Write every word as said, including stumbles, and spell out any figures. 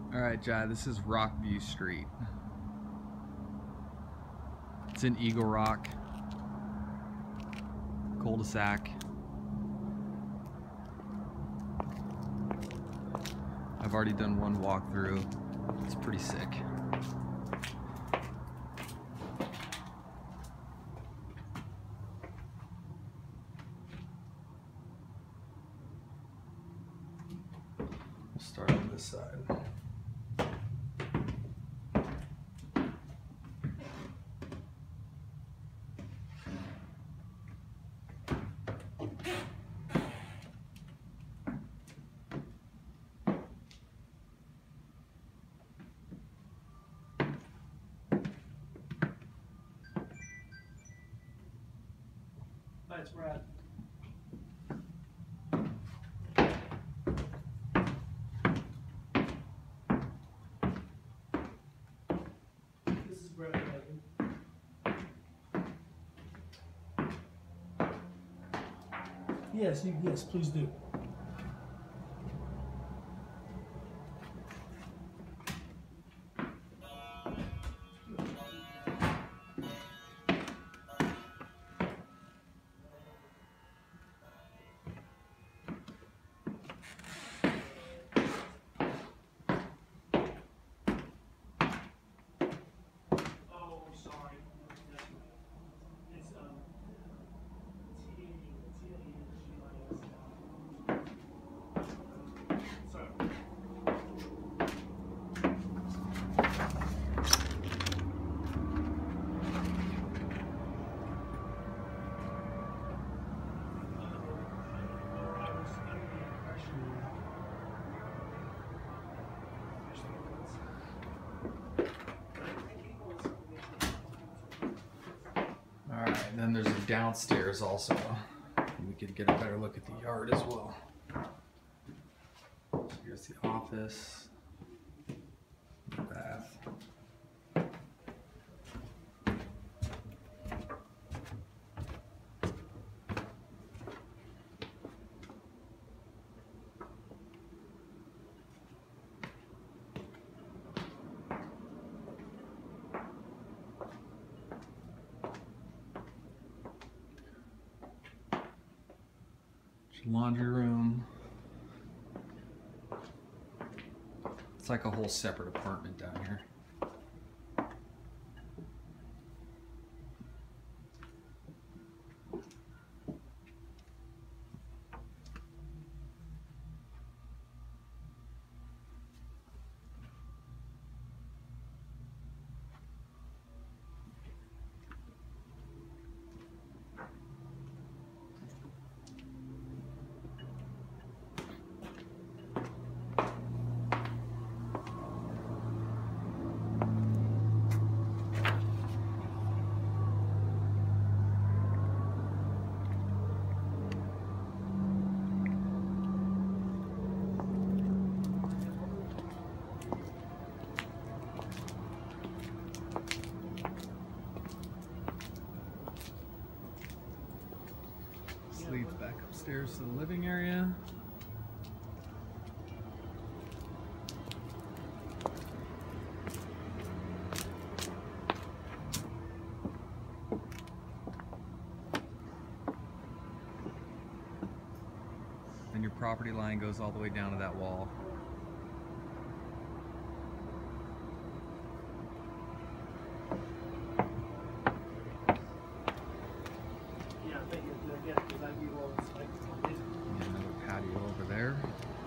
Alright, Jai, this is Rockview Street. It's in Eagle Rock, cul-de-sac. I've already done one walkthrough. It's pretty sick. We'll start on this side. That's Brad. This is Brad. Yes, you, yes, please do. Alright, then there's a downstairs also. We could get a better look at the yard as well. So here's the office, the bath. Laundry room. It's like a whole separate apartment down here. Leads back upstairs to the living area. And your property line goes all the way down to that wall. Another patio over there.